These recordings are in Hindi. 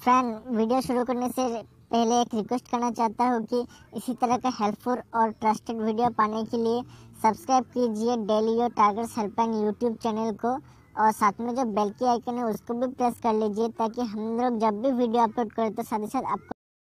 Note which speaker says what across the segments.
Speaker 1: फ्रेंड, वीडियो शुरू करने से पहले एक रिक्वेस्ट करना चाहता हूँ कि इसी तरह का हेल्पफुल और ट्रस्टेड वीडियो पाने के लिए सब्सक्राइब कीजिए daily your targets helpline YouTube channel को, और साथ में जो बेल की आइकन है उसको भी प्रेस कर लीजिए ताकि हम लोग जब भी वीडियो अपलोड करें तो साथ ही साथ आपको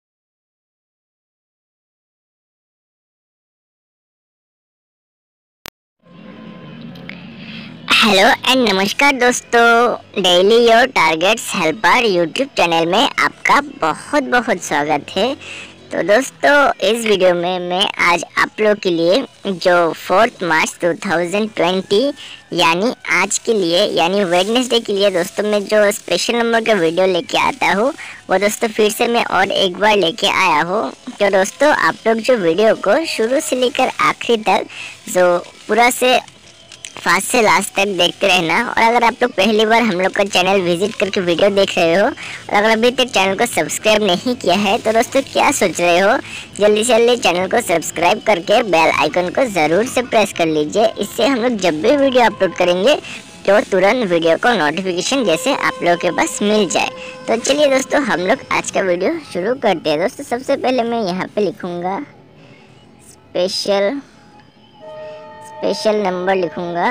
Speaker 1: हेलो एंड नमस्कार दोस्तों, daily your targets helper YouTube channel में आपका बहुत बहुत स्वागत है। तो दोस्तों, इस वीडियो में मैं आज आप लोग के लिए जो 4 मार्च 2020 यानी आज के लिए यानी वेडनेसडे के लिए दोस्तों मैं जो स्पेशल नंबर का वीडियो लेके आता हूँ वो दोस्तों फिर से मैं और एक बार लेके आया हूँ। तो दोस्तों, आप लोग जो वीडियो को शुरू से लेकर आखिरी तक जो पूरा से फास्ट से लास्ट तक देखते रहना, और अगर आप लोग पहली बार हम लोग का चैनल विजिट करके वीडियो देख रहे हो और अगर अभी तक चैनल को सब्सक्राइब नहीं किया है तो दोस्तों क्या सोच रहे हो, जल्दी से जल्दी चैनल को सब्सक्राइब करके बेल आइकन को ज़रूर से प्रेस कर लीजिए। इससे हम लोग जब भी वीडियो अपलोड करेंगे तो तुरंत वीडियो को नोटिफिकेशन जैसे आप लोगों के पास मिल जाए। तो चलिए दोस्तों, हम लोग आज का वीडियो शुरू करते हैं। दोस्तों, सबसे पहले मैं यहाँ पर लिखूँगा स्पेशल नंबर लिखूँगा।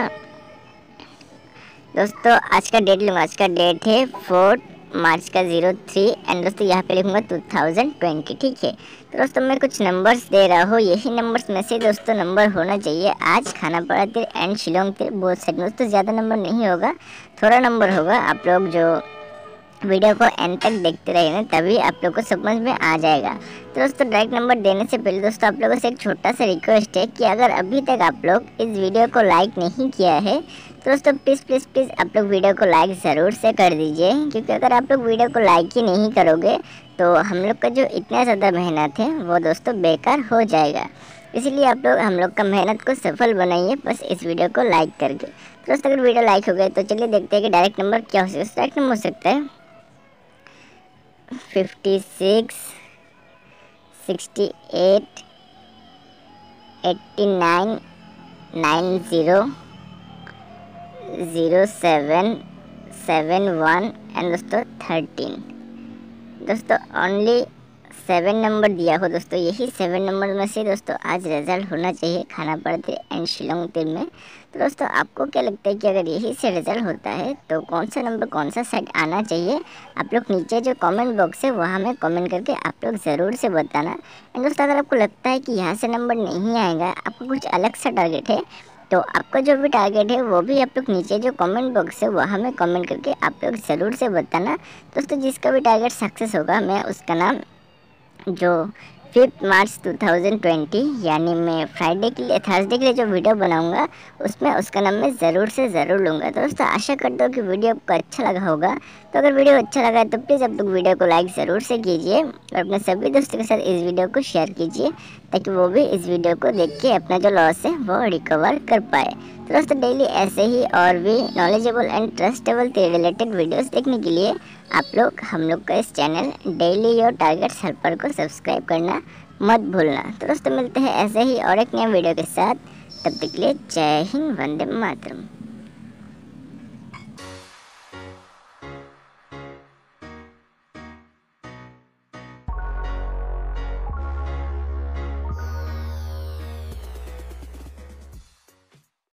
Speaker 1: दोस्तों आज का डेट लूँगा, आज का डेट है 4 मार्च का 03 एंड दोस्तों यहाँ पे लिखूँगा 2020, ठीक है। तो दोस्तों मैं कुछ नंबर्स दे रहा हूँ, यही नंबर्स में से दोस्तों नंबर होना चाहिए। आज खानापाड़ा तिर एंड शिलोंग तिर बोथ साइड में दोस्तों ज़्यादा नंबर नहीं होगा, थोड़ा नंबर होगा। आप लोग जो वीडियो को एंड तक देखते रहिए ना, तभी आप लोग को समझ में आ जाएगा। तो दोस्तों डायरेक्ट नंबर देने से पहले दोस्तों आप लोगों से एक छोटा सा रिक्वेस्ट है कि अगर अभी तक आप लोग इस वीडियो को लाइक नहीं किया है तो दोस्तों प्लीज़ आप लोग वीडियो को लाइक ज़रूर से कर दीजिए, क्योंकि अगर आप लोग वीडियो को लाइक ही नहीं करोगे तो हम लोग का जो इतना ज़्यादा मेहनत है वो दोस्तों बेकार हो जाएगा। इसलिए आप लोग हम लोग का मेहनत को सफल बनाइए बस इस वीडियो को लाइक करके। तो दोस्तों अगर वीडियो लाइक हो गए तो चलिए देखते हैं कि डायरेक्ट नंबर क्या हो सकता है। डायरेक्ट नंबर हो सकता है 56 68 89 90 07 71 एंड दोस्तों 13। दोस्तों ओनली 7 नंबर दिया हो दोस्तों, यही 7 नंबर में से दोस्तों आज रिज़ल्ट होना चाहिए खानापाड़ा तिर एंड शिलोंग तिर में। तो दोस्तों आपको क्या लगता है कि अगर यही से रिज़ल्ट होता है तो कौन सा नंबर कौन सा सेट आना चाहिए? आप लोग नीचे जो कमेंट बॉक्स है वहाँ में कमेंट करके आप लोग ज़रूर से बताना। एंड दोस्तों अगर आपको लगता है कि यहाँ से नंबर नहीं आएगा, आपको कुछ अलग सा टारगेट है, तो आपका जो भी टारगेट है वो भी आप लोग नीचे जो कमेंट बॉक्स है वहाँ में कमेंट करके आप लोग ज़रूर से बताना। दोस्तों जिसका भी टारगेट सक्सेस होगा मैं उसका नाम जो 5 मार्च 2020 यानी मैं फ्राइडे के लिए थर्सडे के लिए जो वीडियो बनाऊंगा उसमें उसका नाम मैं ज़रूर से ज़रूर लूँगा। तो दोस्तों आशा करता हूँ कि वीडियो आपको अच्छा लगा होगा। तो अगर वीडियो अच्छा लगा है तो प्लीज़ आप लोग वीडियो को लाइक ज़रूर से कीजिए और अपने सभी दोस्तों के साथ इस वीडियो को शेयर कीजिए ताकि वो भी इस वीडियो को देख के अपना जो लॉस है वो रिकवर कर पाए। तो दोस्तों डेली ऐसे ही और भी knowledgeable and trustable related videos देखने के लिए आप लोग हम लोग का इस channel daily your targets helper को सब्सक्राइब करना मत भूलना। तो दोस्तों मिलते हैं ऐसे ही और एक नए वीडियो के साथ, तब तक के लिए जय हिंद, वंदे मातरम।